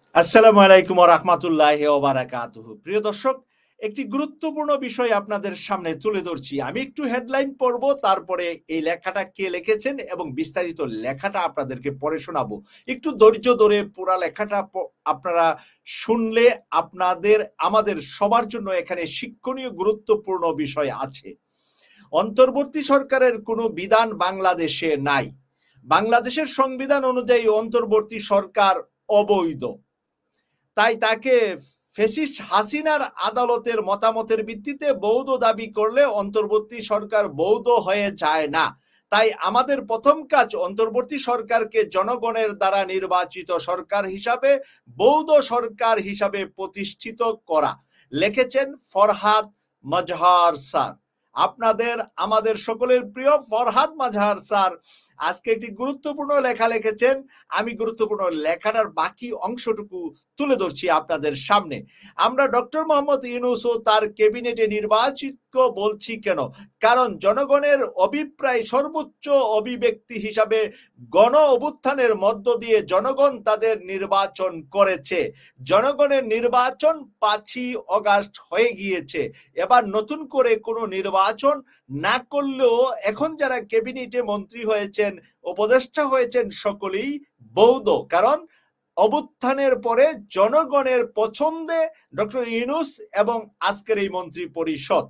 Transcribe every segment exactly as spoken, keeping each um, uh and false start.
আসসালামু আলাইকুম ওয়া রাহমাতুল্লাহি ওয়া বারাকাতুহু। প্রিয় দর্শক, একটি গুরুত্বপূর্ণ বিষয় আপনাদের সামনে তুলে ধরছি। আমি একটু হেডলাইন পড়ব, তারপরে এই লেখাটা কে লিখেছেন এবং বিস্তারিত লেখাটা আপনাদেরকে পড়ে শোনাবো। একটু ধৈর্য ধরে পুরা লেখাটা প আপনারা শুনলে আপনাদের আমাদের সবার জন্য এখানে শিক্ষণীয় গুরুত্বপূর্ণ বিষয় আছে। অন্তর্বর্তী সরকারের কোনো বিধান বাংলাদেশে নাই। বাংলাদেশের সংবিধান অনুযায়ী অন্তর্বর্তী সরকার অবৈধ। তাই তাকে ফ্যাসিস্ট হাসিনার আদালতের মতামতের ভিত্তিতে বৈধ দাবি করলে অন্তর্বর্তী সরকার বৈধ হয়ে যায় না। তাই আমাদের প্রথম কাজ অন্তর্বর্তী সরকারকে জনগণের দ্বারা নির্বাচিত সরকার হিসাবে বৈধ সরকার হিসাবে প্রতিষ্ঠিত করা। লিখেছেন ফরহাদ মাজহার স্যার। আপনাদের আমাদের সকলের প্রিয় ফরহাদ মাজহার স্যার আজকে একটি গুরুত্বপূর্ণ লেখা লিখেছেন। আমি গুরুত্বপূর্ণ লেখাটার বাকি অংশটুকু তুলে ধরছি আপনাদের সামনে। আমরা ডক্টর মোহাম্মদ ইউনূস ও তার ক্যাবিনেটে নির্বাচিত বলছি কেন? কারণ জনগণের অভিপ্রায় সর্বোচ্চ অভিব্যক্তি হিসাবে গণ অভ্যুত্থানের মধ্য দিয়ে জনগণ তাদের নির্বাচন করেছে। জনগণের নির্বাচন পাঁচই অগাস্ট হয়ে গিয়েছে। এবার নতুন করে কোনো নির্বাচন না করলেও এখন যারা ক্যাবিনেটে মন্ত্রী হয়েছেন, উপদেষ্টা হয়েছেন, সকলেই বৈধ। কারণ অভ্যুত্থানের পরে জনগণের পছন্দে ডক্টর ইউনূস এবং আজকের এই মন্ত্রী পরিষদ,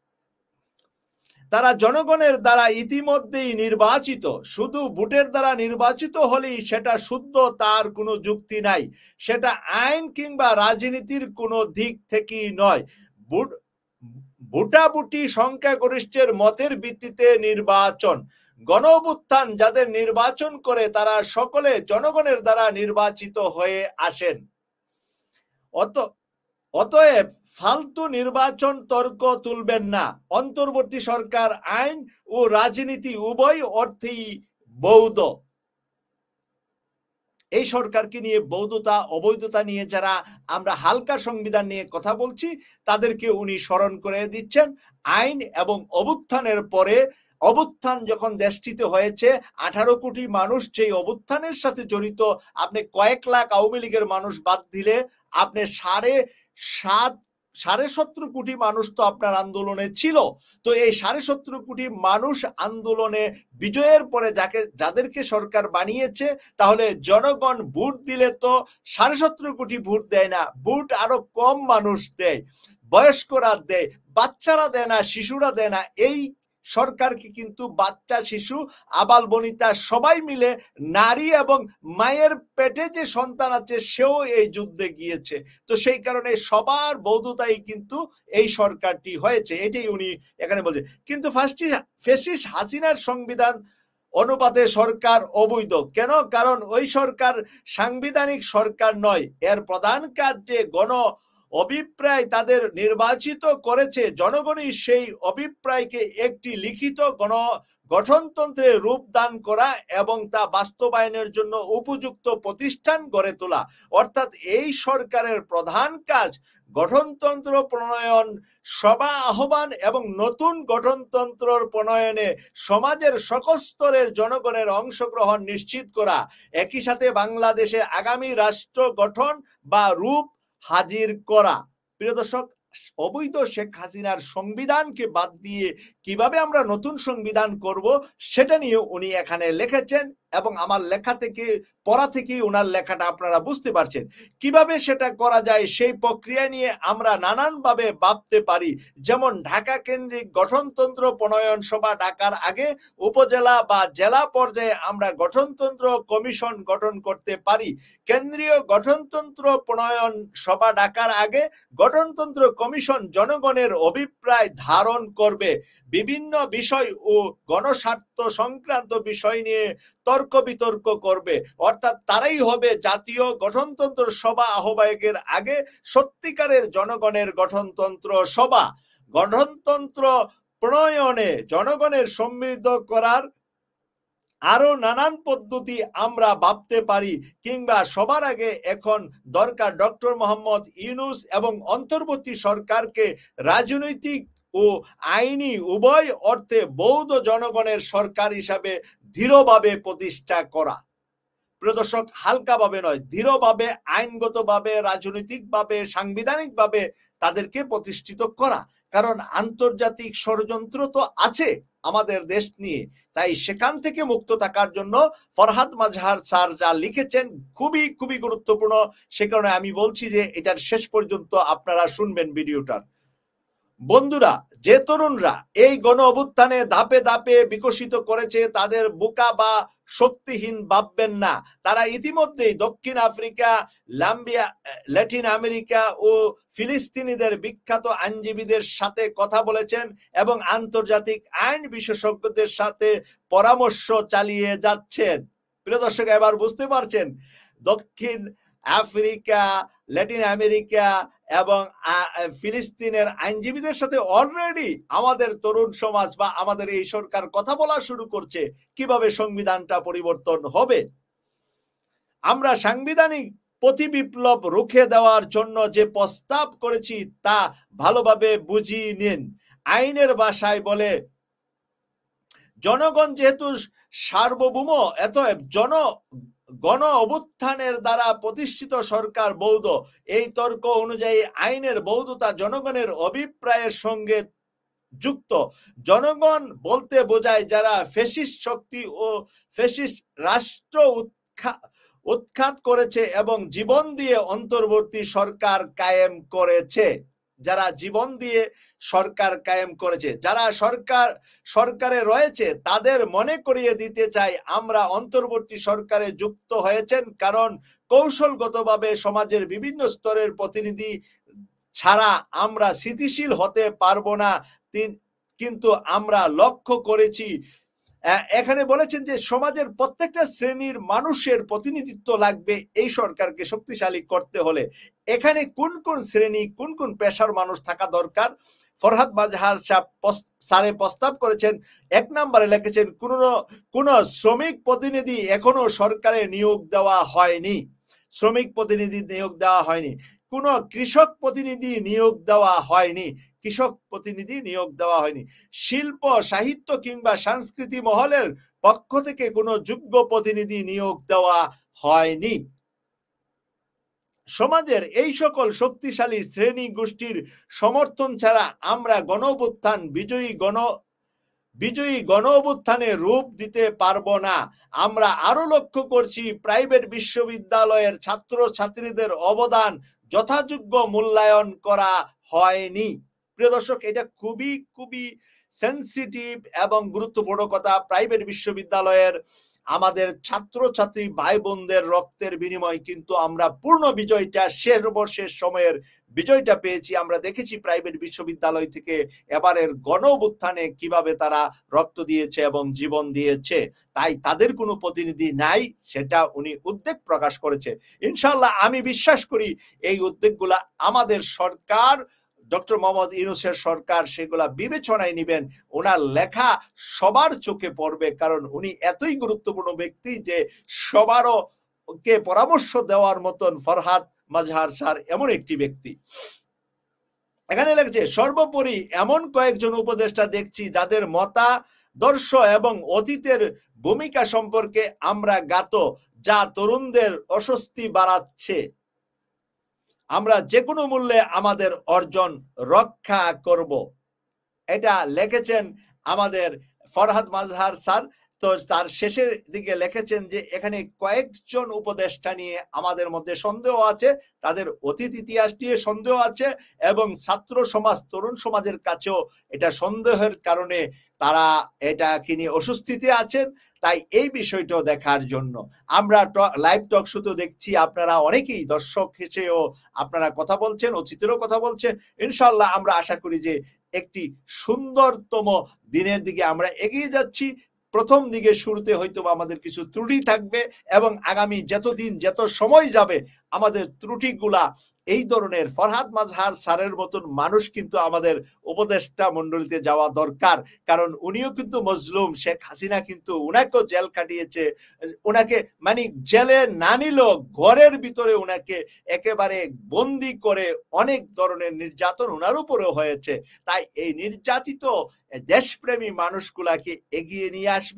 তারা জনগণের দ্বারা ইতিমধ্যেই নির্বাচিত। শুধু ভোটের দ্বারা নির্বাচিত হলেই সেটা শুদ্ধ, তার কোনো যুক্তি নাই। সেটা আইন কিংবা রাজনীতির কোনো দিক থেকেই নয়। ভোট ভোটাভুটি সংখ্যাগরিষ্ঠের মতের ভিত্তিতে নির্বাচন। গণ অভ্যুত্থান যাদের নির্বাচন করে তারা সকলে জনগণের দ্বারা নির্বাচিত হয়ে আসেন। অত অতএব ফালতু নির্বাচন তর্ক তুলবেন না। অন্তর্বর্তী সরকার আইন ও রাজনীতি উভয় অর্থেই বৈধ। এই সরকারকে নিয়ে বৈধতা অবৈধতা নিয়ে যারা আমরা হালকা সংবিধান নিয়ে কথা বলছি তাদেরকে উনি স্মরণ করে দিচ্ছেন। আইন এবং অভ্যুত্থানের পরে, অভ্যুত্থান যখন দেশটিতে হয়েছে, আঠারো কোটি মানুষ যেই অভ্যুত্থানের সাথে জড়িত, আপনি কয়েক লাখ আওয়ামী লীগের মানুষ বাদ দিলে আপনি সাড়ে সাত সাড়ে সতেরো কোটি মানুষ তো আপনার আন্দোলনে ছিল। তো এই সাড়ে সতেরো কোটি মানুষ আন্দোলনে বিজয়ের পরে যাকে যাদেরকে সরকার বানিয়েছে, তাহলে জনগণ ভোট দিলে তো সাড়ে সতেরো কোটি ভোট দেয় না, ভোট আরো কম মানুষ দেয়। বয়স্করা দেয়, বাচ্চারা দেয় না, শিশুরা দেয় না। এই সরকারকে কিন্তু বাচ্চা, শিশু, আবাল বনিতা সবাই মিলে, নারী এবং মায়ের পেটে যে সন্তান আছে সেও এই যুদ্ধে গিয়েছে। তো সেই কারণে সবার বৈধতাই কিন্তু এই সরকারটি হয়েছে, এটাই উনি এখানে বলছে। কিন্তু ফার্স্টে ফ্যাসিস্ট হাসিনার সংবিধান অনুপাতে সরকার অবৈধ কেন? কারণ ওই সরকার সাংবিধানিক সরকার নয়। এর প্রধান কাজ যে গণ অভিপ্রায় তাদের নির্বাচিত করেছে, জনগণই সেই অভিপ্রায়কে একটি লিখিত গণ গঠনতন্ত্রে রূপদান করা এবং তা বাস্তবায়নের জন্য উপযুক্ত প্রতিষ্ঠান গড়ে তোলা। অর্থাৎ এই সরকারের প্রধান কাজ গঠনতন্ত্র প্রণয়ন, সভা আহ্বান এবং নতুন গঠনতন্ত্র প্রণয়নে সমাজের সকল স্তরের জনগণের অংশগ্রহণ নিশ্চিত করা। একই সাথে বাংলাদেশে আগামী রাষ্ট্র গঠন বা রূপ হাজির করা। প্রিয় দর্শক, অবৈধ শেখ হাসিনার সংবিধানকে বাদ দিয়ে কিভাবে আমরা নতুন সংবিধান করব সেটা নিয়ে উনি এখানে লিখেছেন এবং আমার লেখা থেকে পড়া থেকেই ওনার লেখাটা আপনারা বুঝতে পারছেন। কিভাবে সেটা করা যায় সেই প্রক্রিয়া নিয়ে আমরা নানানভাবে ভাবতে পারি। যেমন ঢাকা কেন্দ্রিক গঠনতন্ত্র প্রণয়ন সভা ডাকার আগে উপজেলা বা জেলা পর্যায়ে আমরা গঠনতন্ত্র কমিশন গঠন করতে পারি। কেন্দ্রীয় গঠনতন্ত্র প্রণয়ন সভা ডাকার আগে গঠনতন্ত্র কমিশন জনগণের অভিপ্রায় ধারণ করবে, বিভিন্ন বিষয় ও গণস্বার্থ সংক্রান্ত বিষয় নিয়ে তর্ক বিতর্ক করবে। অর্থাৎ তারাই হবে জাতীয় গঠনতন্ত্র সভা আহ্বায়কের আগে সত্যিকারের জনগণের গঠনতন্ত্র সভা। গঠনতন্ত্র প্রণয়নে জনগণের সমৃদ্ধ করার আরো নানান পদ্ধতি আমরা ভাবতে পারি, কিংবা সবার আগে এখন দরকার ডক্টর মোহাম্মদ ইউনূস এবং অন্তর্বর্তী সরকারকে রাজনৈতিক ও আইনি উভয় অর্থে বৈধ জনগণের সরকার হিসাবে দৃঢ়ভাবে প্রতিষ্ঠা করা। প্রিয় দর্শক, হালকাভাবে নয়, দৃঢ়ভাবে, আইনগতভাবে, রাজনৈতিকভাবে, সাংবিধানিকভাবে তাদেরকে প্রতিষ্ঠিত করা। কারণ আন্তর্জাতিক ষড়যন্ত্র তো আছে আমাদের দেশ নিয়ে, তাই সেখান থেকে মুক্ত থাকার জন্য ফরহাদ মাজহার স্যার যা লিখেছেন খুবই খুবই গুরুত্বপূর্ণ। সে কারণে আমি বলছি যে এটার শেষ পর্যন্ত আপনারা শুনবেন ভিডিওটার। বন্ধুরা, যে তরুণরা এই গণ অভ্যুত্থানে ধাপে ধাপে বিকশিত করেছে তাদের বোকা বা শক্তিহীন ভাববেন না। তারা ইতিমধ্যেই দক্ষিণ আফ্রিকা, লাম্বিয়া, ল্যাটিন আমেরিকা ও ফিলিস্তিনিদের বিখ্যাত আইনজীবীদের সাথে কথা বলেছেন এবং আন্তর্জাতিক আইন বিশেষজ্ঞদের সাথে পরামর্শ চালিয়ে যাচ্ছেন। প্রিয় দর্শক, এবার বুঝতে পারছেন দক্ষিণ আফ্রিকা, ল্যাটিন আমেরিকা এবং ফিলিস্তিনের আইনজীবীদের সাথে অলরেডি আমাদের তরুণ সমাজ বা আমাদের এই সরকার কথা বলা শুরু করছে কিভাবে সংবিধানটা পরিবর্তন হবে। আমরা সাংবিধানিক প্রতি বিপ্লব রুখে দেওয়ার জন্য যে প্রস্তাব করেছি তা ভালোভাবে বুঝিয়ে নিন। আইনের ভাষায় বলে, জনগণ যেহেতু সার্বভৌম, এত জন গণ অভ্যুত্থানের দ্বারা প্রতিষ্ঠিত সরকার বৈধ। এই তর্ক অনুযায়ী আইনের বৈধতা জনগণের অভিপ্রায়ের সঙ্গে যুক্ত। জনগণ বলতে বোঝায় যারা ফ্যাসিস্ট শক্তি ও ফ্যাসিস্ট রাষ্ট্র উৎখাত করেছে এবং জীবন দিয়ে অন্তর্বর্তী সরকার কায়েম করেছে। যারা জীবন দিয়ে সরকার কায়েম করেছে, যারা সরকার সরকারে রয়েছে তাদের মনে করিয়ে দিতে চাই আমরা অন্তর্বর্তী সরকারে যুক্ত হয়েছেন কারণ কৌশলগতভাবে সমাজের বিভিন্ন স্তরের প্রতিনিধি ছাড়া আমরা স্থিতিশীল হতে পারবো না। কিন্তু আমরা লক্ষ্য করেছি, এখানে বলেছেন যে সমাজের প্রত্যেকটা শ্রেণীর মানুষের প্রতিনিধিত্ব লাগবে এই সরকারকে শক্তিশালী করতে হলে। এখানে কোন কোন শ্রেণী, কোন কোন পেশার মানুষ থাকা দরকার? ফরহাদ মাজহার স্যারে প্রস্তাব করেছেন, এক নম্বরে লিখেছেন কোন কোন শ্রমিক প্রতিনিধি এখনো সরকারে নিয়োগ দেওয়া হয়নি। শ্রমিক প্রতিনিধি নিয়োগ দেওয়া হয়নি। কোন কৃষক প্রতিনিধি নিয়োগ দেওয়া হয়নি। কৃষক প্রতিনিধি নিয়োগ দেওয়া হয়নি। শিল্প, সাহিত্য কিংবা সংস্কৃতি মহলের পক্ষ থেকে কোনো যোগ্য প্রতিনিধি নিয়োগ দেওয়া হয়নি। সমাজের এই সকল শক্তিশালী শ্রেণী গোষ্ঠীর সমর্থন ছাড়া আমরা গণ অভ্যুত্থান বিজয়ী গণ বিজয়ী গণ অভ্যুত্থানে রূপ দিতে পারবো না। আমরা আরো লক্ষ্য করছি প্রাইভেট বিশ্ববিদ্যালয়ের ছাত্র ছাত্রীদের অবদান যথাযোগ্য মূল্যায়ন করা হয়নি। প্রিয় দর্শক, এটা খুবই খুবই সেন্সিটিভ এবং গুরুত্বপূর্ণ কথা। প্রাইভেট বিশ্ববিদ্যালয়ের আমাদের ছাত্র ছাত্রী ভাই বোনদের রক্তের বিনিময় কিন্তু আমরা পূর্ণ বিজয়টা, শেষ বর্ষের সময়ের বিজয়টা পেয়েছি। আমরা দেখেছি প্রাইভেট বিশ্ববিদ্যালয় থেকে এবারের গণ অভ্যুত্থানে কিভাবে তারা রক্ত দিয়েছে এবং জীবন দিয়েছে। তাই তাদের কোনো প্রতিনিধি নাই, সেটা উনি উদ্বেগ প্রকাশ করেছে। ইনশাআল্লাহ আমি বিশ্বাস করি এই উদ্বেগগুলা আমাদের সরকার, ডক্টর মোহাম্মদ ইউনূসের সরকার সেগুলা বিবেচনায় নেবেন। ওনার লেখা সবার চোখে পড়বে, কারণ উনি এতই গুরুত্বপূর্ণ ব্যক্তি যে সবারও কে পরামর্শ দেওয়ার মতন ফরহাদ মাজহার স্যার এমন একটি ব্যক্তি। এখানে লেগেছে, সর্বোপরি এমন কয়েকজন উপদেষ্টা দেখছি যাদের মতাদর্শ এবং অতীতের ভূমিকা সম্পর্কে আমরা জ্ঞাত, যা তরুণদের অস্বস্তি বাড়াচ্ছে। আমরা যে কোনো মূল্যে আমাদের অর্জন রক্ষা করব। এটা লিখেছেন আমাদের ফরহাদ মাজহার স্যার। তো তার শেষের দিকে লিখেছেন যে এখানে কয়েকজন উপদেষ্টা নিয়ে আমাদের মধ্যে সন্দেহ আছে, তাদের অতীত ইতিহাস নিয়ে সন্দেহ আছে এবং ছাত্র সমাজ, তরুণ সমাজের কাছেও এটা সন্দেহের কারণে তারা এটাকে নিয়ে অস্বস্তিতে আছেন। তাই এই বিষয়টা দেখার জন্য আমরা লাইভ টক শুধু দেখছি, আপনারা অনেকেই দর্শক হিসেবেও আপনারা কথা বলছেন, অতীতেরও কথা বলছেন। ইনশাআল্লাহ আমরা আশা করি যে একটি সুন্দরতম দিনের দিকে আমরা এগিয়ে যাচ্ছি। প্রথম দিকে শুরুতে হয়তো আমাদের কিছু ত্রুটি থাকবে এবং আগামী যতদিন যত সময় যাবে আমাদের ত্রুটিগুলা, এই ধরনের ফরহাদ মাজহার স্যারের মতন মানুষ কিন্তু আমাদের উপদেষ্টা মন্ডলীতে যাওয়া দরকার। কারণ উনিও কিন্তু মজলুম, শেখ হাসিনা কিন্তু উনাকেও জেল কাটিয়েছে, উনাকে মানে জেলে না নিল, ঘরের ভিতরে উনাকে একেবারে বন্দি করে অনেক ধরনের নির্যাতন উনার উপরেও হয়েছে। তাই এই নির্যাতিত দেশপ্রেমী মানুষগুলাকে এগিয়ে নিয়ে আসবেন।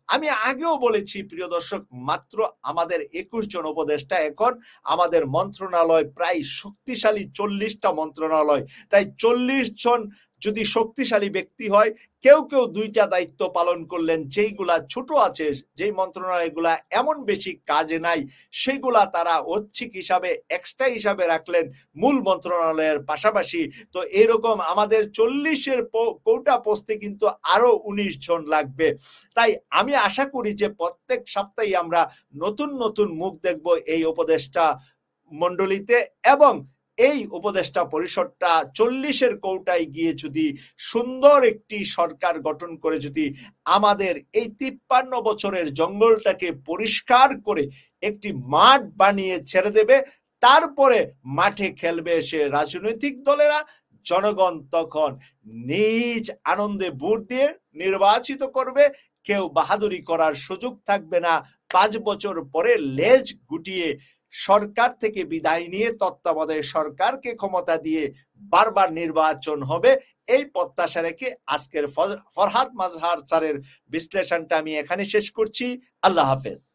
আমি আগেও বলেছি প্রিয় দর্শক, মাত্র আমাদের একুশ জন উপদেষ্টা, এখন আমাদের মন্ত্রণালয় প্রায় শক্তিশালী চল্লিশটা মন্ত্রণালয়। তাই চল্লিশ জন যদি শক্তিশালী ব্যক্তি হয়, কেউ কেউ দুইটা দায়িত্ব পালন করলেন, যেইগুলা ছোট আছে, যেই মন্ত্রণালয়গুলা এমন বেশি কাজে নাই, সেগুলা তারা ঐচ্ছিক হিসাবে এক্সট্রা হিসাবে রাখলেন মূল মন্ত্রণালয়ের পাশাপাশি। তো এরকম আমাদের চল্লিশের কোটা পোস্টে কিন্তু আরো উনিশ জন লাগবে। তাই আমি আশা করি যে প্রত্যেক সপ্তাহে আমরা নতুন নতুন মুখ দেখব এই উপদেষ্টা মণ্ডলীতে, এবং এই উপদেষ্টা পরিষদটা চল্লিশের কৌটায় গিয়ে যদি সুন্দর একটি সরকার গঠন করে যদি আমাদের এই তিপ্পান্ন বছরের জঙ্গলটাকে পরিষ্কার করে একটি মাঠ বানিয়ে ছেড়ে দেবে, তারপরে মাঠে খেলবে সে রাজনৈতিক দলেরা, জনগণ তখন নিজ আনন্দে ভোট দিয়ে নির্বাচিত করবে, কেউ বাহাদুরি করার সুযোগ থাকবে না। পাঁচ বছর পরে লেজ গুটিয়ে সরকার থেকে বিদায় নিয়ে তত্ত্বাবধায়ক সরকারকে ক্ষমতা দিয়ে বারবার নির্বাচন হবে, এই প্রত্যাশা রেখে আজকের ফরহাদ মাজহার স্যারের বিশ্লেষণটা আমি এখানে শেষ করছি। আল্লাহ হাফেজ।